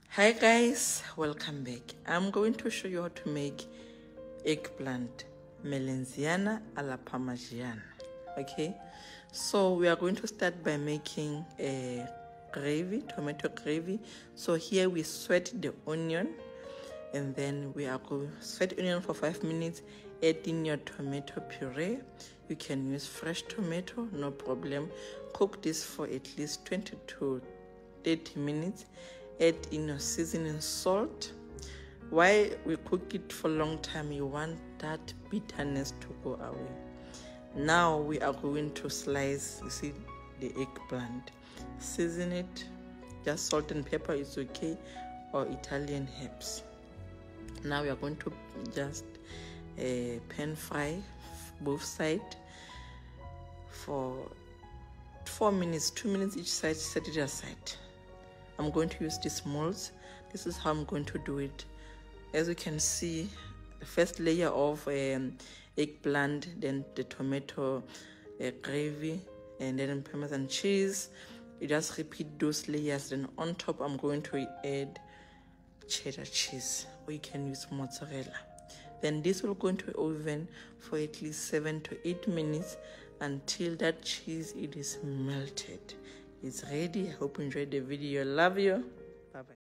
Hi guys, welcome back. I'm going to show you how to make eggplant melanziana alla parmigiana. Okay, so we are going to start by making a gravy, tomato gravy. So here we sweat the onion, and then we are going to sweat onion for 5 minutes. Add in your tomato puree. You can use fresh tomato, no problem. Cook this for at least 20 to 30 minutes. Add in your seasoning salt. While we cook it for a long time, you want that bitterness to go away. Now we are going to slice, you see, the eggplant. Season it, just salt and pepper is okay, or Italian herbs. Now we are going to just pan fry both sides for 4 minutes, 2 minutes each side. Set it aside. I'm going to use these molds. This is how I'm going to do it. As you can see, the first layer of eggplant, then the tomato gravy, and then Parmesan cheese. You just repeat those layers. Then on top, I'm going to add cheddar cheese, or you can use mozzarella. Then this will go into oven for at least 7 to 8 minutes until that cheese is melted. It's ready. I hope you enjoyed the video. Love you. Bye bye.